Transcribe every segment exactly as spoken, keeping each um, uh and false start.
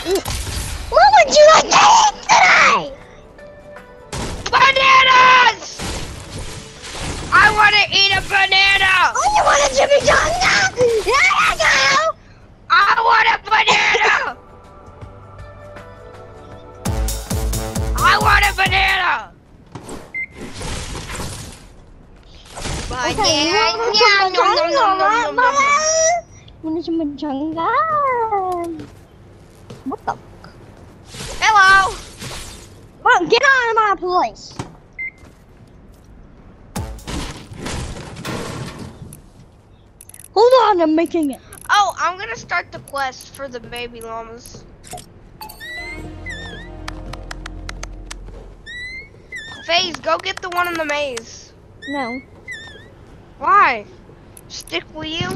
What would you like to eat today? Bananas! I want to eat a banana! Oh, you want a chimichanga? There you go! I want a banana! I want a banana! Okay, you want a chimichanga? You want a chimichanga? What the? Hello! Come on, get out of my place! Hold on, I'm making it. Oh, I'm gonna start the quest for the baby llamas. FaZe, go get the one in the maze. No. Why? Stick with you?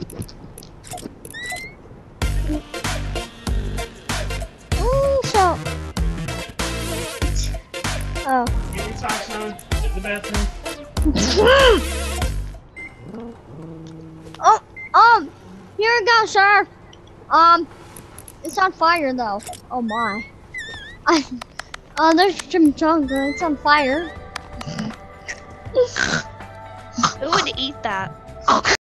Mm, so. Oh. Get your socks on. Get the bathroom. Oh, um, here you go, sir. Um, it's on fire though. Oh my. I, uh, there's chimichanga. It's on fire. Who would eat that?